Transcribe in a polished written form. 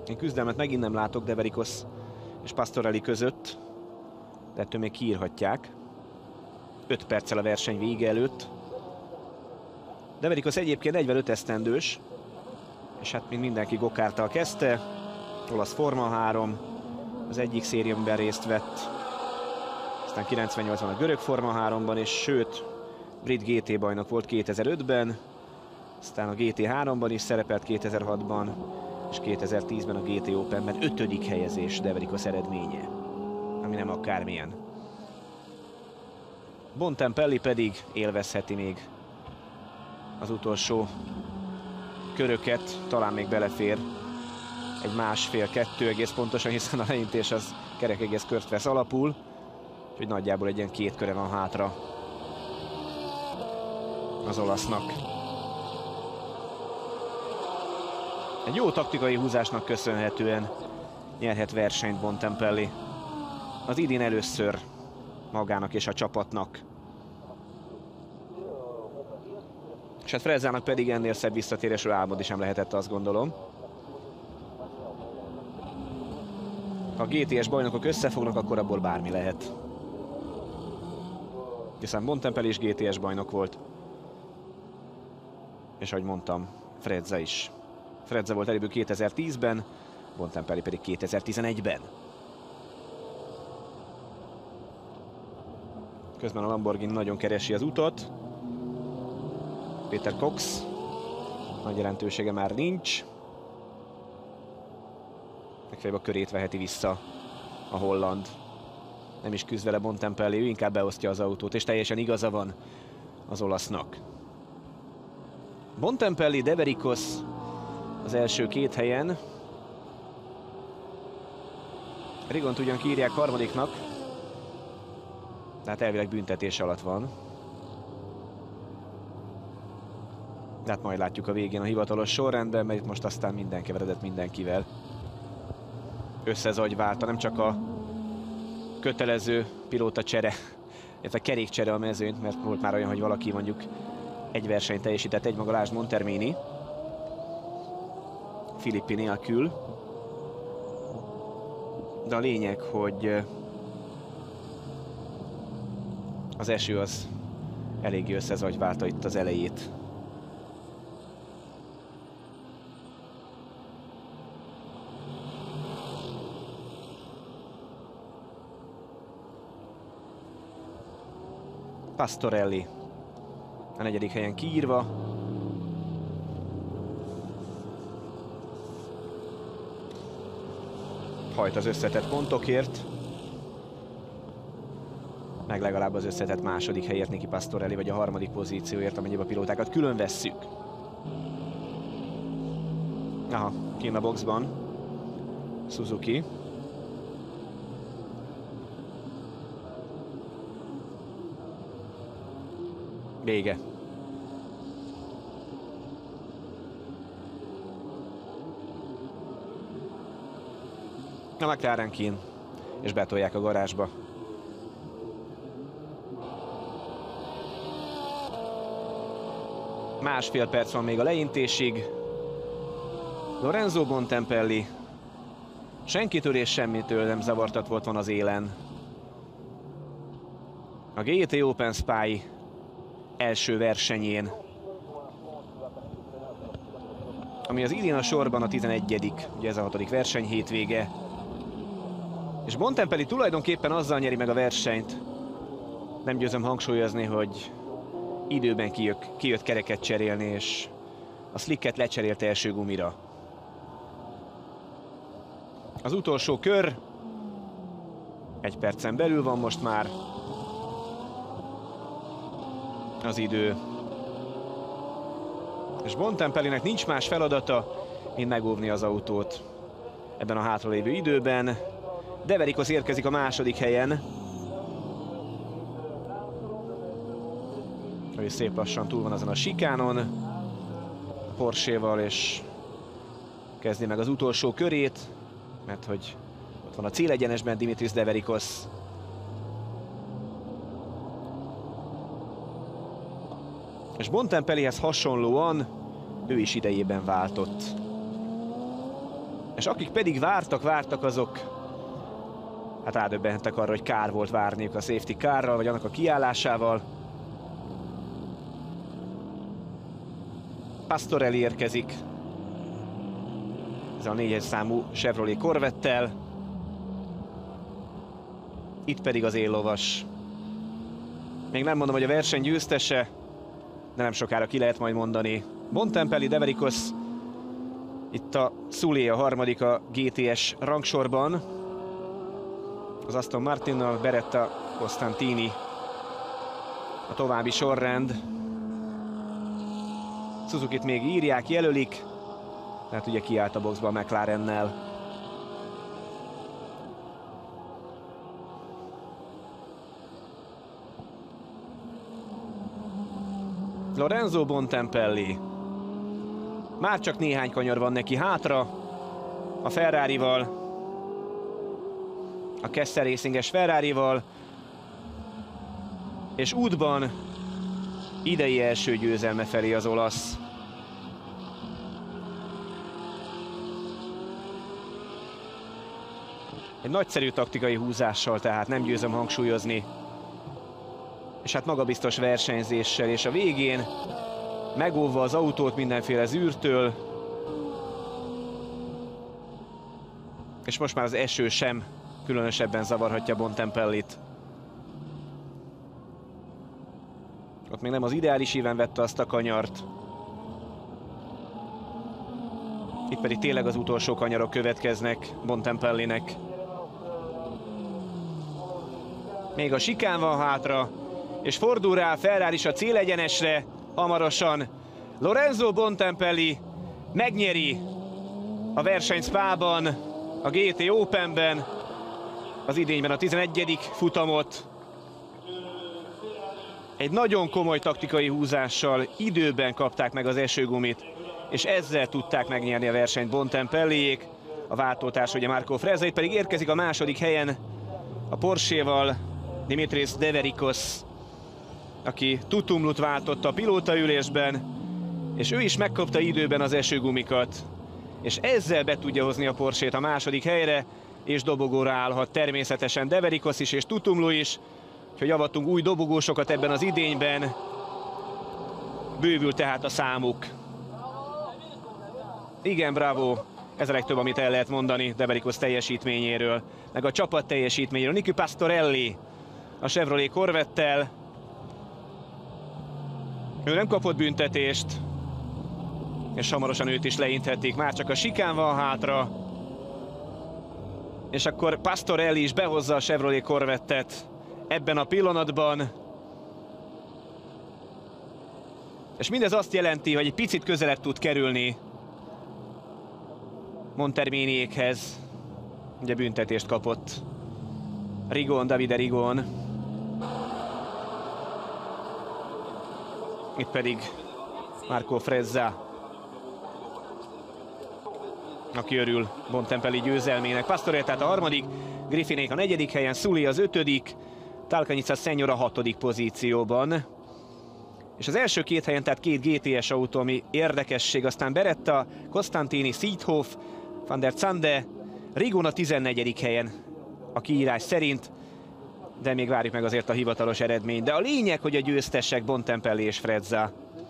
Én küzdelmet megint nem látok Deverikos és Pastorelli között, de ettől még kiírhatják. 5 perccel a verseny vége előtt. Deverikos egyébként 45 esztendős, és hát mint mindenki gokárttal kezdte. Olasz Forma 3, az egyik széria, amiben részt vett. Aztán 98-ban a görög Forma 3-ban, és sőt, brit GT bajnok volt 2005-ben. Aztán a GT3-ban is szerepelt 2006-ban, és 2010-ben a GT Openben 5. helyezés Deverikos eredménye, ami nem akármilyen. Bontempelli pedig élvezheti még az utolsó köröket, talán még belefér egy másfél-kettő egész pontosan, hiszen a leintés az kerek egész kört vesz alapul, úgyhogy nagyjából egy ilyen 2 köre van hátra az olasznak. Egy jó taktikai húzásnak köszönhetően nyerhet versenyt Bontempelli. Az idén először magának és a csapatnak. És hát Frezzának pedig ennél szebb visszatérésről álmodni sem lehetett, azt gondolom. Ha a GTS bajnokok összefognak, akkor abból bármi lehet. Hiszen Bontempelli is GTS bajnok volt. És ahogy mondtam, Frezza is. Frezza volt előbb 2010-ben, Bontempelli pedig 2011-ben. Közben a Lamborghini nagyon keresi az utat. Peter Cox. Nagy jelentősége már nincs. Legfeljebb a körét veheti vissza a holland. Nem is küzd vele Bontempelli, ő inkább beosztja az autót, és teljesen igaza van az olasznak. Bontempelli, Deverikos az első 2 helyen. Rigont ugyan kiírják harmadiknak, tehát elvileg büntetés alatt van. De hát majd látjuk a végén a hivatalos sorrendben, mert itt most aztán minden keveredett mindenkivel. Összezagyválta, nem csak a kötelező pilótacsere, illetve kerékcsere a mezőnyt, mert volt már olyan, hogy valaki mondjuk egy versenyt teljesített egymaga, lásd Montermini. Filippi nélkül. De a lényeg, hogy az eső az eléggé összezagyválta itt az elejét. Pastorelli a 4. helyen kiírva. Hajt az összetett pontokért. Meg legalább az összetett 2. helyért Nicky Pastorelli, vagy a 3. pozícióért, amennyiben a pilótákat külön vesszük. Aha, kint a boxban Suzuki. Vége. A McLaren kín, és betolják a garázsba. Másfél perc van még a leintésig. Lorenzo Bontempelli senkitől és semmitől nem zavartat van az élen. A GT Open Spy első versenyén, ami az idén a sorban a 11., ugye ez a 6. verseny hétvége. És Bontempelli tulajdonképpen azzal nyeri meg a versenyt, nem győzöm hangsúlyozni, hogy időben kijött kereket cserélni, és a slicket lecserélte első gumira. Az utolsó kör 1 percen belül van most már az idő. És Bontempellinek nincs más feladata, mint megóvni az autót ebben a hátralévő időben. Deverikos érkezik a 2. helyen. Ő szép lassan túl van azon a sikánon a Porsche-val, és kezdi meg az utolsó körét, mert hogy ott van a célegyenesben Dimitris Deverikos. És Bontempellihez hasonlóan ő is idejében váltott. És akik pedig vártak, azok hát rádöbbentek arra, hogy kár volt várniuk a safety carral, vagy annak a kiállásával. Pastorelli érkezik. Ez a 4-es számú Chevrolet Corvette-tel. Itt pedig az éllovas. Még nem mondom, hogy a verseny győztese, de nem sokára ki lehet majd mondani. Bontempelli, Devericos. Itt a Sully a harmadik a GTS rangsorban. Az Aston Martinnal, Beretta, Costantini a további sorrend. Suzukit még írják, jelölik, tehát ugye kiállt a boxba a McLarennel. Lorenzo Bontempelli. Már csak néhány kanyar van neki hátra a Ferrarival, a Kessel Racinges Ferrarival, és útban idei első győzelme felé az olasz. Egy nagyszerű taktikai húzással, tehát nem győzöm hangsúlyozni. És hát magabiztos versenyzéssel, és a végén megóvva az autót mindenféle zűrtől. És most már az eső sem különösebben zavarhatja Bontempellit. Ott még nem az ideális íven vette azt a kanyart. Itt pedig tényleg az utolsó kanyarok következnek Bontempellinek. Még a sikán van hátra, és fordul rá a Ferrari is a célegyenesre. Hamarosan Lorenzo Bontempelli megnyeri a versenyt Spában, a GT Openben, az idényben a 11. futamot. Egy nagyon komoly taktikai húzással időben kapták meg az esőgumit, és ezzel tudták megnyerni a versenyt Bontempelliék. A váltótárs ugye Marco Frezza, itt pedig érkezik a második helyen a Porsche-val Dimitris Devericos, aki Tutumlut váltotta a pilótaülésben, és ő is megkapta időben az esőgumikat, és ezzel be tudja hozni a Porsche-t a második helyre, és dobogóra állhat természetesen Devericos is és Tutumlu is. Úgyhogy javatunk új dobogósokat ebben az idényben, bővül tehát a számuk. Igen, bravo! Ez a legtöbb, amit el lehet mondani Devericos teljesítményéről, meg a csapat teljesítményéről. Nicky Pastorelli a Chevrolet Corvette-tel. Ő nem kapott büntetést, és hamarosan őt is leinthetik. Már csak a sikán van hátra. És akkor Pastorelli is behozza a Chevrolet Corvette-et ebben a pillanatban. És mindez azt jelenti, hogy egy picit közelebb tud kerülni Monterminiékhez. Ugye büntetést kapott Rigon, Davide Rigon. Itt pedig Marco Frezza, aki örül Bontempelli győzelmének. Pastorelli tehát a harmadik, Griffinék a 4. helyen, Sully az 5., Talcanica Senior a 6. pozícióban. És az első 2 helyen, tehát 2 GTS autó, ami érdekesség, aztán Beretta, Costantini, Seedhoff, Van der Zande, Rigon a 14. helyen a kiírás szerint, de még várjuk meg azért a hivatalos eredményt. De a lényeg, hogy a győztesek Bontempelli és Frezza.